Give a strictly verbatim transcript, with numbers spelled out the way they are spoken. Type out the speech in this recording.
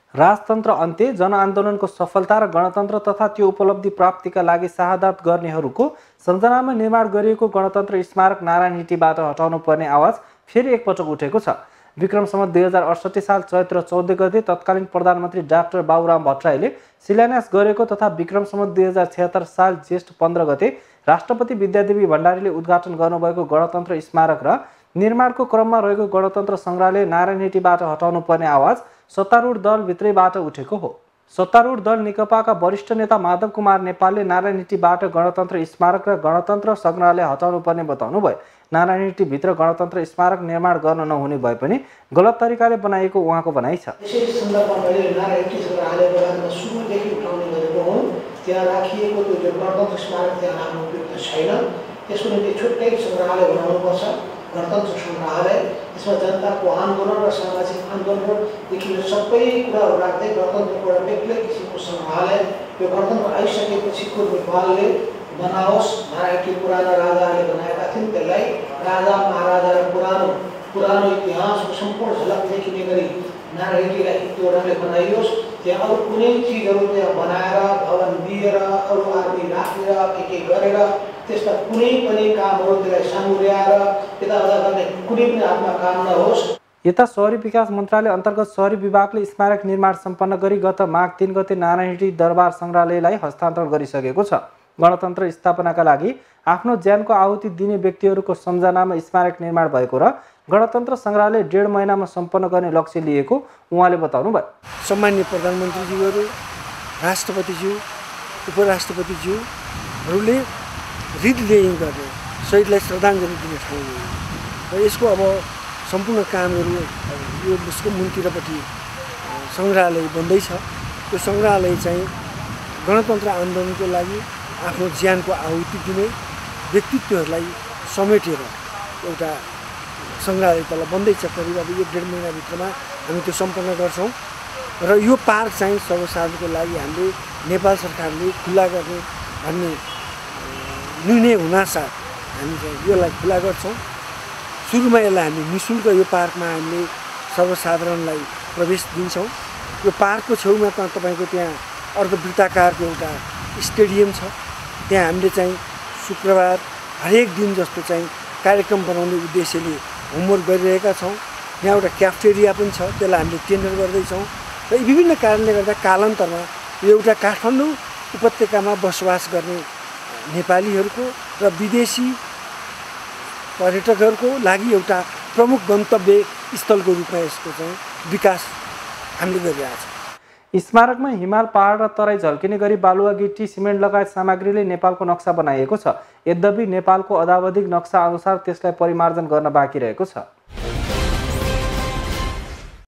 राजतन्त्र अन्त्य, जनआन्दोलनको सफलता र गणतन्त्र तथा त्यो उपलब्धि प्राप्तिका लागि शहादत गर्नेहरूको सम्झनामा निर्माण गरिएको गणतन्त्र स्मारक नारायण हिटीबाट हटाउनु पर्ने आवाज फेरि एकपटक उठेको छ। विक्रम सम्वत दुई हजार अडसठी साल चैत्र चौध गते तत्कालीन प्रधानमन्त्री डाक्टर बाबुराम भट्टराईले शिलान्यास गरेको तथा विक्रम सम्वत दुई हजार छिहत्तर साल ज्येष्ठ पन्ध्र गते राष्ट्रपति विद्यादेवी भण्डारीले उद्घाटन गर्नुभएको गणतन्त्र स्मारक र निर्माणको क्रममा रहेको गणतन्त्र सङ्ग्रहालय नारायण हिटीबाट हटाउनु पर्ने आवाज सत्तारूढ दलभित्रैबाट उठेको हो। सत्तारूढ दल नेकपाका वरिष्ठ नेता माधव कुमार नेपालले नारायण हिटीबाट गणतन्त्र स्मारक र गणतन्त्र सङ्ग्रहालय हटाउनु पर्ने बताउनु भयो। नारायण हिटीभित्र गणतन्त्र स्मारक निर्माण गर्न नहुने भए पनि गलत तरिकाले बनाइएको उहाँको भनाइ छ। यसै सन्दर्भमा मैले नारायण हिटी सङ्ग्रहालय बनाउन सुरुदेखि उठाउने गरेको हुँ। त्यहाँ राखिएको त्यो गणतन्त्र स्मारक त्यहाँ राख्नु उपयुक्त छैन। त्यसको निम्ति छुट्टै सङ्ग्रहालय बनाउनुपर्छ, गणतन्त्र सङ्ग्रहालय। यसमा जनताको आन्दोलन र सामाजिक आन्दोलनदेखि सबै कुराहरू राख्दै गणतन्त्रको एउटा बेग्लै किसिमको सङ्ग्रहालय यो गणतन्त्र आइसकेपछिको नेपालले बनाओस्। नारायण हिटी पुराना राजाहरूले बनाएका थिए, त्यसलाई राजा महाराजा र पुरानो पुरानो इतिहासको सम्पूर्ण झलक देखिने गरी नारायण हिटीलाई त्यो ढङ्गले बनाइयोस्। त्यहाँ अरू कुनै चिजहरू त्यहाँ बनाएर भवन दिएर अरू आदमी राखेर के के गरेर त्यस्ता कुनै पनि कामहरू त्यसलाई सामुर्याएर यताउता गर्ने कुनै पनि हातमा काम नहोस्। यता शहरी विकास मन्त्रालय अन्तर्गत शहरी विभागले स्मारक निर्माण सम्पन्न गरी गत माघ तीन गते नारायण हिटी दरबार सङ्ग्रहालयलाई हस्तान्तरण गरिसकेको छ। गणतन्त्र स्थापनाका लागि आफ्नो ज्यानको आहुति दिने व्यक्तिहरूको सम्झनामा स्मारक निर्माण भएको र गणतन्त्र सङ्ग्रहालय डेढ महिनामा सम्पन्न गर्ने लक्ष्य लिएको उहाँले बताउनु भयो। सम्माननीय प्रधानमन्त्रीज्यूहरू, राष्ट्रपतिज्यू, उपराष्ट्रपतिज्यूहरूले हृदयदेखि गर्ने शहीदलाई श्रद्धाञ्जली दिने ठाउँ हो र यसको अब सम्पूर्ण कामहरू यो उसको मुनतिरपट्टि सङ्ग्रहालय बन्दैछ। त्यो सङ्ग्रहालय चाहिँ गणतन्त्र आन्दोलनको लागि आफ्नो ज्यानको आहुति दिने व्यक्तित्वहरूलाई समेटेर एउटा सङ्ग्रहालय तल बन्दैछ। करिब अब एक डेढ महिनाभित्रमा हामी त्यो सम्पन्न गर्छौँ र यो पार्क चाहिँ सर्वसाधारणको लागि हामीले नेपाल सरकारले खुला गर्ने भन्ने निर्णय हुनासाथ हामी चाहिँ यसलाई खुला गर्छौँ। सुरुमा यसलाई हामी निःशुल्क यो पार्कमा हामीले सर्वसाधारणलाई प्रवेश दिन्छौँ। यो पार्कको छेउमा त तपाईँको त्यहाँ अर्धवृत्ताकारको एउटा स्टेडियम छ। त्यहाँ हामीले चाहिँ शुक्रबार हरेक दिन जस्तो चाहिँ कार्यक्रम बनाउने उद्देश्यले होमवर्क गरिरहेका छौँ। यहाँ एउटा क्याफेटेरिया पनि छ, त्यसलाई हामीले टेन्डर गर्दैछौँ र यी विभिन्न कारणले गर्दा कालान्तरमा यो एउटा काठमाडौँ उपत्यकामा बसोबास गर्ने नेपालीहरूको र विदेशी पर्यटकहरूको लागि एउटा प्रमुख गन्तव्य स्थलको रूपमा यसको चाहिँ विकास हामीले गरिरहेका छौँ। स्मारकमा हिमाल, पहाड र तराई झल्किने गरी बालुवा, गिटी, सिमेन्ट लगायत सामग्रीले नेपालको नक्सा बनाइएको छ। यद्यपि नेपालको अद्यावधिक नक्सा अनुसार त्यसलाई परिमार्जन गर्न बाँकी रहेको छ।